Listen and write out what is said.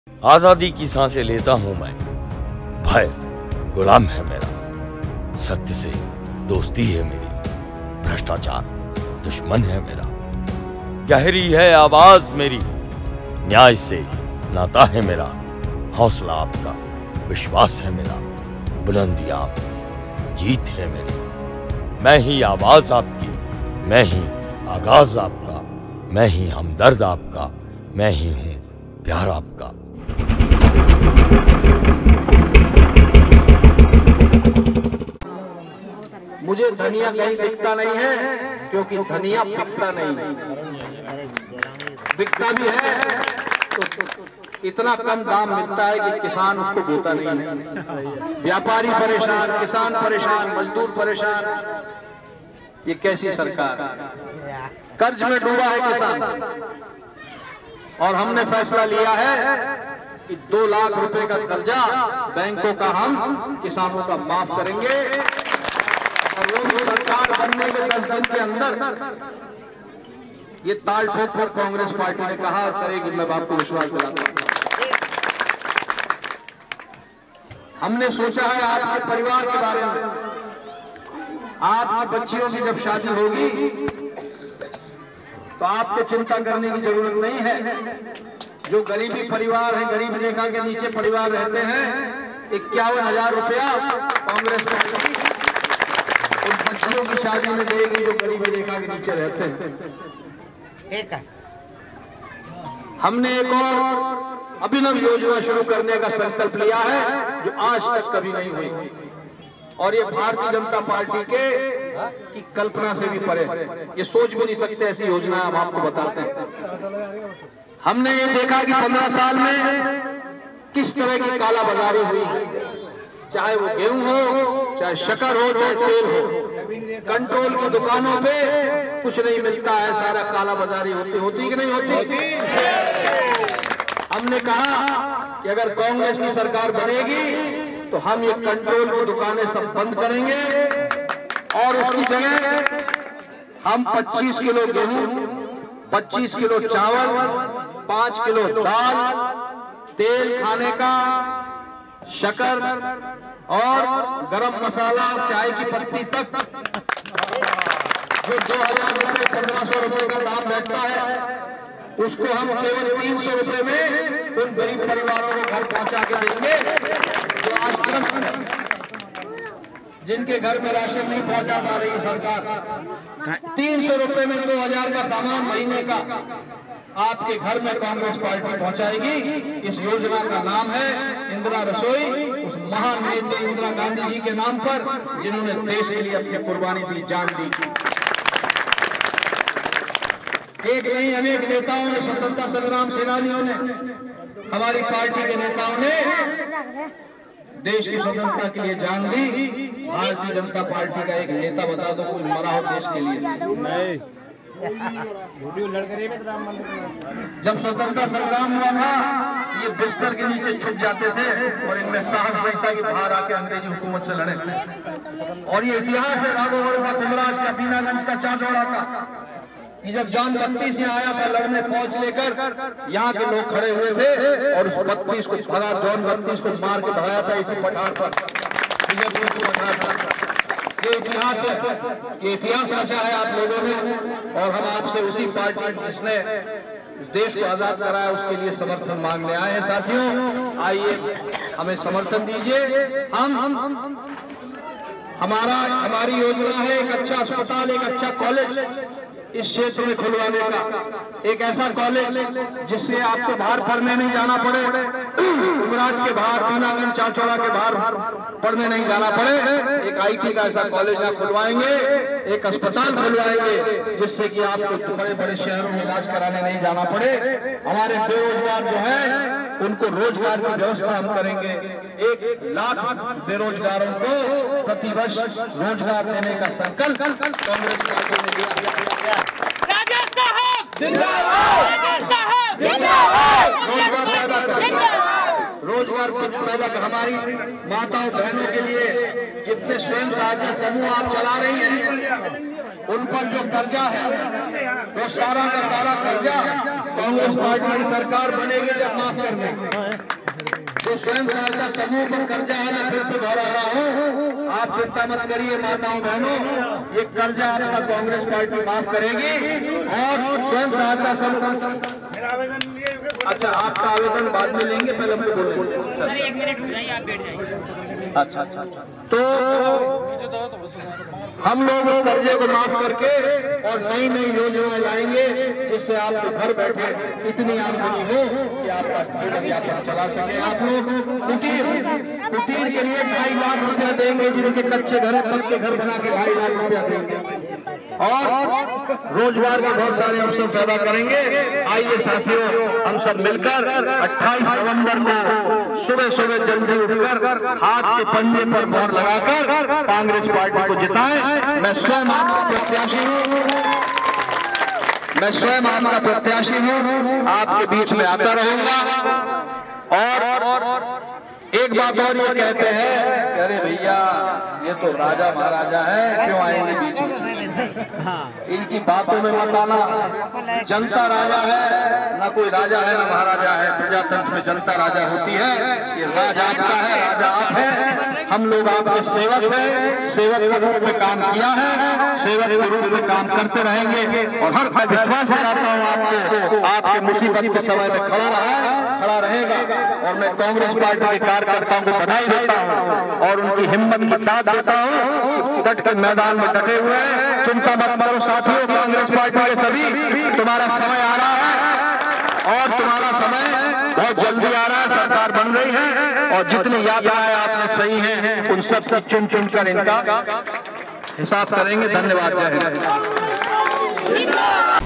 आजादी की सांसें लेता हूं मैं, भय गुलाम है मेरा, सत्य से दोस्ती है मेरी, भ्रष्टाचार दुश्मन है मेरा। गहरी है आवाज मेरी, न्याय से नाता है मेरा, हौसला आपका विश्वास है मेरा, बुलंदियां आपकी जीत है मेरी। मैं ही आवाज आपकी, मैं ही आगाज आपका, मैं ही हमदर्द आपका, मैं ही हूं प्यार आपका। मुझे धनिया कहीं बिकता नहीं है, क्योंकि धनिया बिकता नहीं, बिकता भी है तो इतना कम दाम मिलता है कि किसान उसको बोता नहीं है। व्यापारी परेशान, किसान परेशान, मजदूर परेशान। ये कैसी सरकार? कर्ज में डूबा है किसान, और हमने फैसला लिया है कि 2 लाख रुपए का कर्जा बैंकों का हम किसानों का माफ करेंगे। और वो भी सरकार बनने के 10 दिन के अंदर। ये ताल ठोक कर कांग्रेस पार्टी ने कहा और करेगी, मैं आपको विश्वास दिलाता हूं। हमने सोचा है आपके परिवार के बारे में। आपकी बच्चियों की जब शादी होगी तो आपको चिंता करने की जरूरत नहीं है। जो गरीबी परिवार है, गरीब रेखा के नीचे परिवार रहते हैं, 51,000 रुपया कांग्रेस पार्टी उन बच्चियों की शादी में देगी जो गरीबी रेखा के नीचे रहते हैं। हमने एक और अभिनव योजना शुरू करने का संकल्प लिया है जो आज तक कभी नहीं हुई, और ये भारतीय जनता पार्टी की कल्पना से भी परे, ये सोच भी नहीं सकते ऐसी योजना हम आपको बताते हैं। हमने ये देखा कि 15 साल में किस तरह की काला बाजारी हुई, चाहे वो गेहूं हो, चाहे शक्कर हो, चाहे तेल हो। कंट्रोल की दुकानों पे कुछ नहीं मिलता है, सारा काला बाजारी होती कि नहीं होती? हमने कहा कि अगर कांग्रेस की सरकार बनेगी तो हम ये कंट्रोल की दुकानें सब बंद करेंगे, और उसकी जगह हम 25 किलो गेहूं, 25 किलो चावल, 5 किलो दाल, तेल खाने का, शक्कर और गरम मसाला, चाय की पत्ती तक जो 2,000 रुपए 1,500 रुपए का दाम बैठता है, उसको हम केवल 300 रुपए में उन गरीब परिवारों को घर पहुंचा के देंगे जो आज त्रस्त हैं, जिनके घर में राशन नहीं पहुंचा पा रही सरकार। 300 रुपए में 2,000 का सामान महीने का आपके घर में कांग्रेस पार्टी पहुंचाएगी। इस योजना का नाम है इंदिरा रसोई, उस महान नेत्री इंदिरा गांधी जी के नाम पर, जिन्होंने देश के लिए अपनी कुर्बानी दी, जान दी। एक नहीं अनेक नेताओं ने, स्वतंत्रता संग्राम सेनानियों ने, हमारी पार्टी के नेताओं ने देश की स्वतंत्रता के लिए जान दी। भारतीय जनता पार्टी का एक नेता बता दो कोई मरा हो देश के लिए? जब स्वतंत्रता संग्राम हुआ था, ये बिस्तर के नीचे छुप जाते थे और इनमें साहस नहीं था कि बाहर आके अंग्रेजी हुकूमत से लड़े। और ये इतिहास है राघोगढ़ का, कुमराज का, बीनागंज का, चाचौड़ा का, कि जब जॉन 32 यहाँ आया था लड़ने फौज लेकर, यहाँ के लोग खड़े हुए थे और उस 32 को भगा, जॉन 32 को मार के भगाया था इसी पठार पर। ये इतिहास है, ये इतिहास रचा है आप लोगों ने, और हम आपसे उसी पार्टी जिसने इस देश को आजाद कराया उसके लिए समर्थन मांगने आए हैं। साथियों, आइए हमें समर्थन दीजिए। हमारी योजना है एक अच्छा अस्पताल, एक अच्छा कॉलेज इस क्षेत्र में खुलवाने का, एक ऐसा कॉलेज जिससे आपको बाहर पढ़ने नहीं जाना पड़े, कुमराज के बाहर, बीनागंज, चाचौड़ा के बाहर पढ़ने नहीं जाना पड़े। एक आईटी का ऐसा कॉलेज यहाँ खुलवाएंगे, एक अस्पताल खुलवाएंगे जिससे कि आपको बड़े बड़े शहरों में इलाज कराने नहीं जाना पड़े। हमारे बेरोजगार जो है उनको रोजगार की व्यवस्था हम करेंगे। 1 लाख बेरोजगारों को प्रतिवर्ष रोजगार देने का संकल्प कांग्रेस पार्टी ने लिया। राजा साहब जिंदाबाद, राजा साहब जिंदाबाद। रोजगार पैदा कर, हमारी माताओं बहनों के लिए जितने स्वयं सहायता समूह आप चला रही हैं, उन पर जो कर्जा है वो सारा का सारा कर्जा कांग्रेस पार्टी की सरकार बनेगी जब माफ कर देंगे। जो स्वयं सहायता समूह पर कर्जा है, मैं फिर से दोहरा रहा हूँ, आप चिंता मत करिए माताओं बहनों, ये कर्जा आपका कांग्रेस पार्टी माफ करेगी। और स्वयं सहायता समूह, अच्छा आपका आवेदन बाद में लेंगे, पहले हमको बोलेंगे। एक मिनट हो जाइए, आप बैठ जाइए। अच्छा, तो हम लोग उस कर्जे को माफ करके और नई नई योजनाएं लाएंगे जिससे आप घर बैठे इतनी आमदनी हो कि आपका जीवन यापन चला सके। आप लोग कुटीर के लिए 2.5 लाख रुपया देंगे, जिनके कच्चे घर है पक्के घर बना के 2.5 लाख रुपया देंगे और रोजगार के बहुत सारे अवसर पैदा करेंगे। आइए साथियों, हम सब मिलकर 28 नवंबर को सुबह सुबह जल्दी उठकर हाथ के पंजे पर मोहर लगाकर कांग्रेस पार्टी को जिताएं। मैं स्वयं आपका प्रत्याशी हूँ, मैं स्वयं आपका प्रत्याशी हूँ, आपके बीच में आता रहूंगा। और एक बात और ये कहते हैं, अरे भैया ये तो राजा महाराजा है, क्यों आएंगे बीच में, इनकी बातों में मत आना। जनता राजा है, ना कोई राजा है ना महाराजा है। प्रजातंत्र में जनता राजा होती है, ये राजा आपका है, राजा आप है। हम लोग आपके सेवक हैं, सेवक के रूप में काम किया है, सेवक के रूप में काम करते रहेंगे। और हर विश्वास दिलाता हूँ आपको, आपके मुसीबत के समय में खड़ा रहेगा। और मैं कांग्रेस पार्टी के कार्यकर्ताओं को बधाई देता हूँ और उनकी हिम्मत की दाद देता हूँ। डट के मैदान में डटे हुए हैं, चिंता मत करो साथियों, कांग्रेस पार्टी के सभी, तुम्हारा समय आ रहा है और तुम्हारा समय बहुत जल्दी आ रहा है। सरकार बन रही है और जितनी यात्राएं आपने सही हैं उन सब चुन चुन कर इनका हिसाब करेंगे। धन्यवाद, जय हिंद।